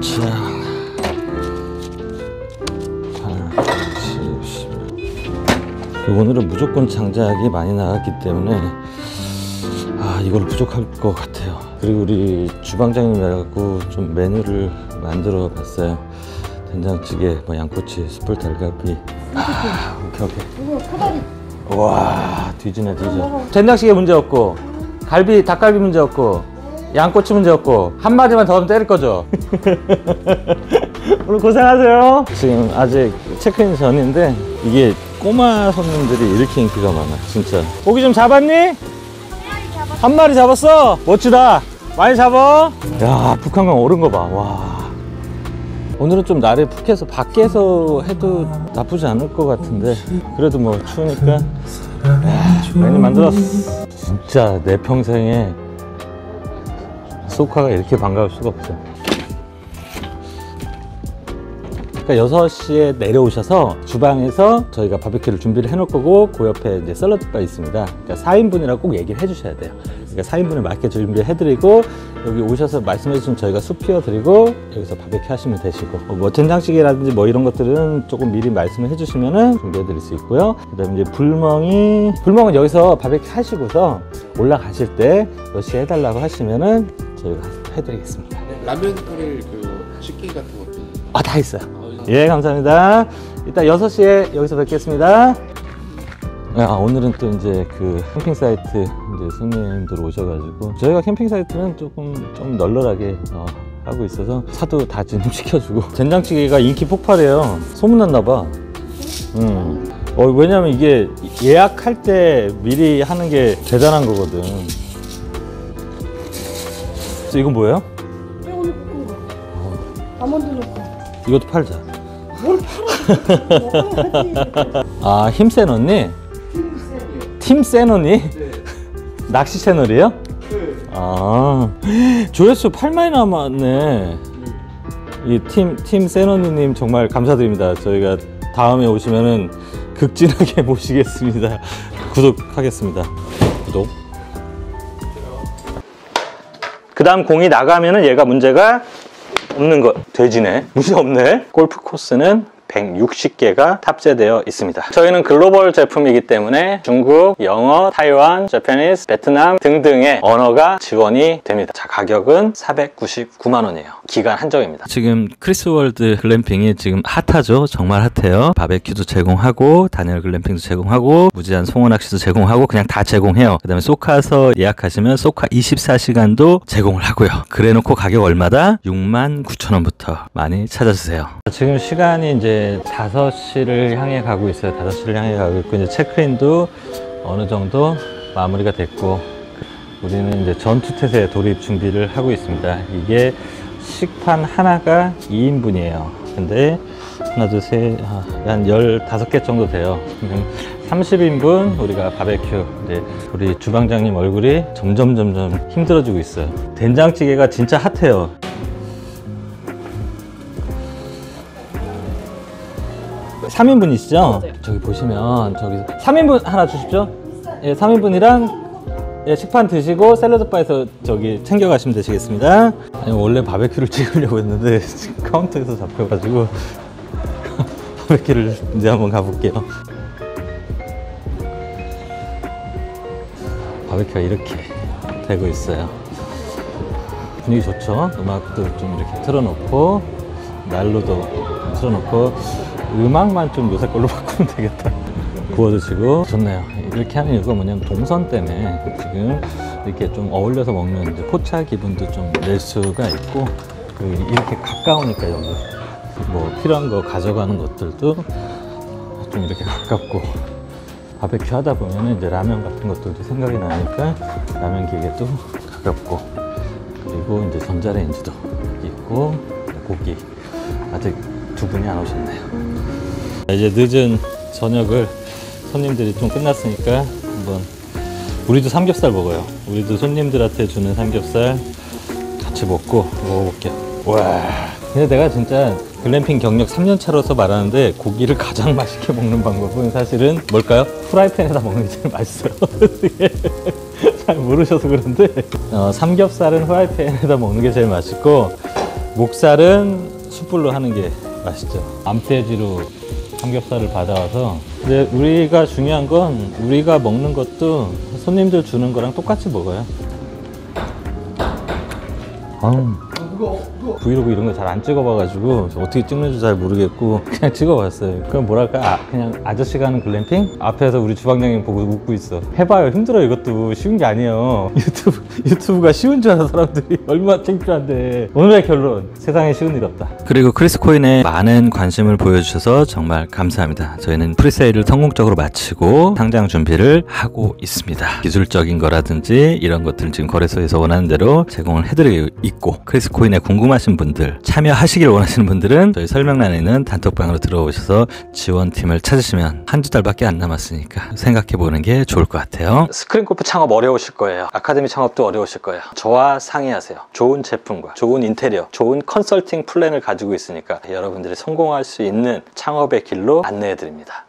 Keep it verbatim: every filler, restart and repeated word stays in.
자, 팔, 칠, 십일. 오늘은 무조건 장작이 많이 나갔기 때문에 아 이걸 부족할 것 같아요. 그리고 우리 주방장님 해갖고 좀 메뉴를 만들어 봤어요. 된장찌개, 뭐 양꼬치, 숯불 달걀비. 아, 오케이 오케이. 와 뒤지네 뒤져. 된장찌개 문제 없고, 갈비 닭갈비 문제 없고, 양꼬치 문제 없고, 한 마디만 더 하면 때릴 거죠. 오늘 고생하세요. 지금 아직 체크인 전인데 이게 꼬마 손님들이 이렇게 인기가 많아 진짜. 고기 좀 잡았니? 한 마리 잡았어? 멋지다. 많이 잡아. 야 북한강 오른 거 봐. 와 오늘은 좀 날이 푹해서 밖에서 해도 나쁘지 않을 것 같은데 그래도 뭐 추우니까 야, 메뉴 만들었어. 진짜 내 평생에 소카가 이렇게 반가울 수가 없어. 그러니까 여섯 시에 내려오셔서 주방에서 저희가 바비큐를 준비를 해놓을 거고 그 옆에 이제 샐러드바 있습니다. 그러니까 사 인분이라고 꼭 얘기를 해주셔야 돼요. 그러니까 사 인분에 맞게 준비해드리고 여기 오셔서 말씀해주시면 저희가 숯 피워드리고 여기서 바비큐 하시면 되시고 뭐 된장찌개라든지 뭐 이런 것들은 조금 미리 말씀을 해주시면 준비해드릴 수 있고요. 그 다음에 이제 불멍이 불멍은 여기서 바비큐 하시고서 올라가실 때 몇 시에 해달라고 하시면은 저희가 해드리겠습니다. 라면 끓일 그 식기 같은 것도 아, 다 있어요. 예, 감사합니다. 이따 여섯 시에 여기서 뵙겠습니다. 아, 오늘은 또 이제 그 캠핑 사이트 이제 손님들 오셔가지고 저희가 캠핑 사이트는 조금 좀 널널하게 어, 하고 있어서 차도 다 진입시켜주고 된장찌개가 인기 폭발해요. 소문났나봐. 음. 어, 왜냐면 이게 예약할 때 미리 하는 게 대단한 거거든. 이건 뭐예요? 오늘 볶은 거. 아몬드 넣고. 이것도 팔자. 뭘 팔아? 아, 힘센 언니? 팀 센 언니? 네. 낚시 채널이에요? 네. 아, 조회수 팔만이 남았네. 이 팀, 팀 센 언니님 정말 감사드립니다. 저희가 다음에 오시면은 극진하게 모시겠습니다. 구독하겠습니다. 구독. 그 다음 공이 나가면은 얘가 문제가 없는 거. 돼지네. 문제 없네. 골프 코스는 백육십 개가 탑재되어 있습니다. 저희는 글로벌 제품이기 때문에 중국, 영어, 타이완, 재패니스, 베트남 등등의 언어가 지원이 됩니다. 자, 가격은 사백구십구만 원이에요. 기간 한정입니다. 지금 크리스월드 글램핑이 지금 핫하죠. 정말 핫해요. 바베큐도 제공하고 단열 글램핑도 제공하고 무제한 송어낚시도 제공하고 그냥 다 제공해요. 그 다음에 소카서 예약하시면 소카 이십사 시간도 제공을 하고요. 그래놓고 가격 얼마다? 육만 구천 원부터 많이 찾아주세요. 지금 시간이 이제 다섯 시를 향해 가고 있어요. 다섯 시를 향해 가고 있고 이제 체크인도 어느 정도 마무리가 됐고 우리는 이제 전투태세 돌입 준비를 하고 있습니다. 이게 식판 하나가 이 인분이에요. 근데 하나, 둘, 셋, 한 열다섯 개 정도 돼요. 삼십 인분 우리가 바베큐. 이제 우리 주방장님 얼굴이 점점 점점 힘들어지고 있어요. 된장찌개가 진짜 핫해요. 삼 인분이시죠? 맞아요. 저기 보시면 저기 삼 인분 하나 주십시오. 예, 삼 인분이랑 예, 식판 드시고 샐러드바에서 저기 챙겨 가시면 되시겠습니다. 아니, 원래 바베큐를 찍으려고 했는데 카운터에서 잡혀가지고 바베큐를 이제 한번 가볼게요. 바베큐가 이렇게 되고 있어요. 분위기 좋죠? 음악도 좀 이렇게 틀어놓고 난로도 틀어놓고 음악만 좀 요새 걸로 바꾸면 되겠다. 구워드시고 좋네요. 이렇게 하는 이유가 뭐냐면 동선 때문에 지금 이렇게 좀 어울려서 먹는 이제 포차 기분도 좀 낼 수가 있고 그리고 이렇게 가까우니까 여기 뭐 필요한 거 가져가는 것들도 좀 이렇게 가깝고 바베큐 하다 보면 이제 라면 같은 것들도 생각이 나니까 라면 기계도 가깝고 그리고 이제 전자레인지도 있고 고기 아직 두 분이 안 오셨네요. 이제 늦은 저녁을 손님들이 좀 끝났으니까 한번 우리도 삼겹살 먹어요. 우리도 손님들한테 주는 삼겹살 같이 먹고 먹어볼게요. 와, 근데 내가 진짜 글램핑 경력 삼 년 차로서 말하는데 고기를 가장 맛있게 먹는 방법은 사실은 뭘까요? 프라이팬에다 먹는 게 제일 맛있어요. 잘 모르셔서 그런데 어, 삼겹살은 프라이팬에다 먹는 게 제일 맛있고 목살은 숯불로 하는 게 맛있죠. 암돼지로 삼겹살을 받아와서. 근데 우리가 중요한 건 우리가 먹는 것도 손님들 주는 거랑 똑같이 먹어요. 아우, 브이로그 이런 거 잘 안 찍어봐가지고 어떻게 찍는지 잘 모르겠고 그냥 찍어봤어요. 그럼 뭐랄까, 아, 그냥 아저씨가 하는 글램핑? 앞에서 우리 주방장님 보고 웃고 있어. 해봐요. 힘들어. 이것도 쉬운 게 아니에요. 유튜브, 유튜브가 쉬운 줄 아는 사람들이 얼마나 창피한데. 오늘의 결론, 세상에 쉬운 일 없다. 그리고 크리스코인에 많은 관심을 보여주셔서 정말 감사합니다. 저희는 프리세일을 성공적으로 마치고 상장 준비를 하고 있습니다. 기술적인 거라든지 이런 것들은 지금 거래소에서 원하는 대로 제공을 해드리고 있고, 크리스코인에 궁금하신 분들, 참여하시길 원하시는 분들은 저희 설명란에 있는 단톡방으로 들어오셔서 지원팀을 찾으시면 한두 달밖에 안 남았으니까 생각해보는 게 좋을 것 같아요. 스크린골프 창업 어려우실 거예요. 아카데미 창업도 어려우실 거예요. 저와 상의하세요. 좋은 제품과 좋은 인테리어, 좋은 컨설팅 플랜을 가지고 있으니까 여러분들이 성공할 수 있는 창업의 길로 안내해드립니다.